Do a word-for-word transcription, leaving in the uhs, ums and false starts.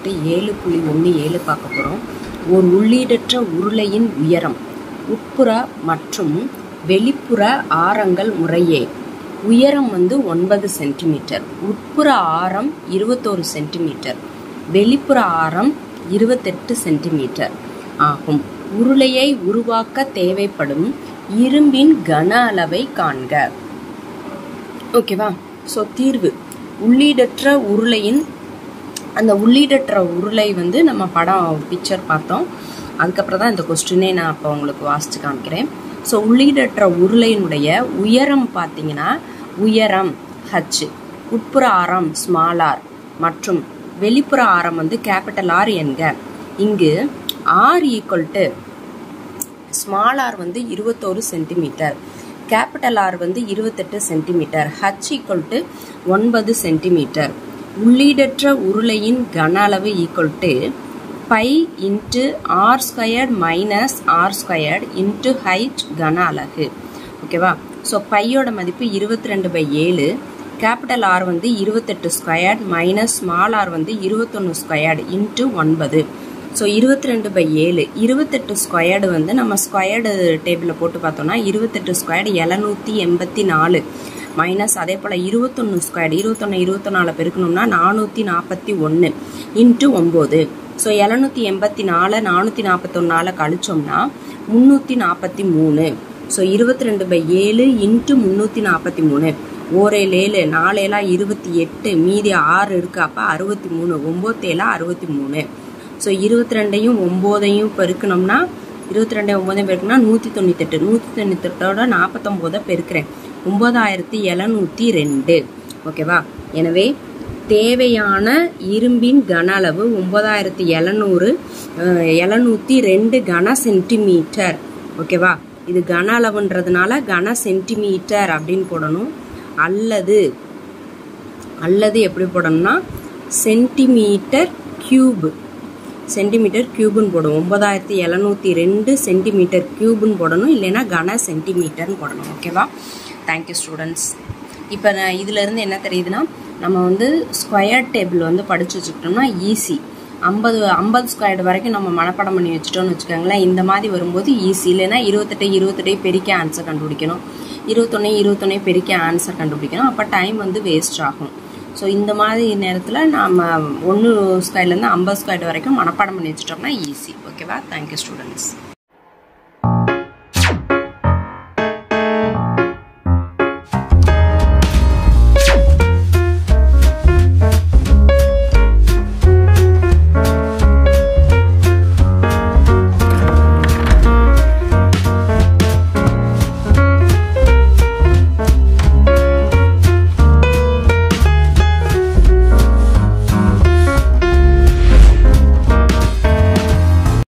வந்துட்டு ஏழு புள்ளி ஒன்று ஏழு பார்க்க போகிறோம். ஒரு உள்ளீடற்ற உருளையின் உயரம் உட்புற மற்றும் வெளிப்புற ஆரங்கள் முறையே. உயரம் வந்து ஒன்பது சென்டிமீட்டர், உட்புற ஆரம் இருபத்தோரு சென்டிமீட்டர், வெளிப்புற ஆரம் இருபத்தெட்டு சென்டிமீட்டர் ஆகும். உருளையை உருவாக்க தேவைப்படும் இரும்பின் கன அளவை காண்க. ஓகேவா? ஸோ தீர்வு உள்ளீடற்ற உருளையின் அந்த உள்ளீடற்ற உருளை வந்து நம்ம படம் பிக்சர் பார்த்தோம். அதுக்கப்புறம் தான் இந்த கொஸ்டினே நான் இப்போ உங்களுக்கு வாசித்து காமிக்கிறேன். ஸோ உள்ளீடற்ற உருளையினுடைய உயரம் பார்த்தீங்கன்னா உயரம் ஹச், உட்புற ஆரம் ஸ்மால் ஆர் மற்றும் வெளிப்புற ஆரம் வந்து கேபிட்டல் ஆர் என்க. இங்கு R equal to small R வந்து இருபத்தோரு சென்டிமீட்டர், கேபிட்டல் ஆர் வந்து இருபத்தெட்டு சென்டிமீட்டர், ஹச் ஈக்குவல் டு ஒன்பது சென்டிமீட்டர். உள்ளீடற்ற உருளையின் கன அளவு equal to pi into R squared minus R squared into height கன அலகு. ஓகேவா? ஸோ பையோட மதிப்பு இருபத்தி ரெண்டு பை ஏழு, கேபிட்டல் ஆர் வந்து இருபத்தெட்டு ஸ்கொயர்ட் மைனஸ் ஸ்மால் ஆர் வந்து இருபத்தொன்று ஸ்கொயர்டு இன்ட்டு ஒன்பது. ஸோ இருபத்தி ரெண்டு பை ஏழு, இருபத்தெட்டு ஸ்கொயர்டு வந்து நம்ம ஸ்கொயர்டு டேபிளில் போட்டு பார்த்தோம்னா இருபத்தெட்டு ஸ்கொயர்டு எழுநூற்றி எண்பத்தி நாலு மைனஸ் அதே போல் இருபத்தொன்று ஸ்கொயர்டு இருபத்தொன்று இருபத்தொன்னால பெருக்கணும்னா நானூற்றி நாற்பத்தி ஒன்று இன்ட்டு ஒம்பது. ஸோ எழுநூற்றி எண்பத்தி நாலு நானூற்றி நாற்பத்தொன்னால கழிச்சோம்னா முந்நூற்றி நாற்பத்தி மூணு. ஸோ இருபத்தி ரெண்டு பை ஏழு இன்ட்டு முந்நூற்றி நாற்பத்தி மூணு, ஓரேழு ஏழு, நாலேலா இருபத்தி எட்டு, மீதி ஆறு இருக்கு, அப்போ அறுபத்தி மூணு, ஒம்போத்தேலா அறுபத்தி மூணு. ஸோ இருபத்தி ரெண்டையும் ஒம்போதையும் பெருக்கணும்னா இருபத்தி ரெண்டையும் ஒம்போதையும் பெருக்கணும்னா நூற்றி தொண்ணூத்தெட்டு, நூற்றி தொண்ணூத்தெட்டோட நாற்பத்தொம்போதை பெருக்கிறேன், ஒம்பதாயிரத்தி எழுநூற்றி ரெண்டு. ஓகேவா? எனவே தேவையான இரும்பின் கன அளவு ஒன்பதாயிரத்தி எழுநூறு எழுநூற்றி ரெண்டு கன சென்டிமீட்டர். ஓகேவா? இது கன அளவுன்றதுனால கன சென்டிமீட்டர் அப்படின்னு போடணும். அல்லது அல்லது எப்படி போடணும்னா சென்டிமீட்டர் கியூப், சென்டிமீட்டர் கியூப்னு போடணும். ஒன்பதாயிரத்தி எழுநூற்றி ரெண்டு சென்டிமீட்டர் கியூப்னு போடணும், இல்லைன்னா கன சென்டிமீட்டர்னு போடணும். ஓகேவா? Thank you students. இப்போ நான் இதிலேருந்து என்ன தெரியுதுன்னா, நம்ம வந்து ஸ்கொயர் டேபிள் வந்து படித்து வச்சுக்கிட்டோம்னா ஈஸி. ஐம்பது ஐம்பது ஸ்கொயர்டு வரைக்கும் நம்ம மனப்பாடம் பண்ணி வச்சுட்டோம்னு வச்சுக்கோங்களேன். இந்த மாதிரி வரும்போது ஈஸி. இல்லைன்னா இருபத்தெட்டு இருபத்தெட்டு பெருக்கி ஆன்சர் கண்டுபிடிக்கணும், இருபத்தொன்னு இருபத்தொன்னு பெருக்கி ஆன்சர் கண்டுபிடிக்கணும். அப்போ டைம் வந்து வேஸ்ட் ஆகும். ஸோ இந்த மாதிரி நேரத்தில் நம்ம ஒன்று ஸ்கொயர்லேருந்து ஐம்பது ஸ்கொயர்டு வரைக்கும் மனப்பாடம் பண்ணி வச்சுட்டோம்னா ஈஸி. ஓகேவா? Thank you students.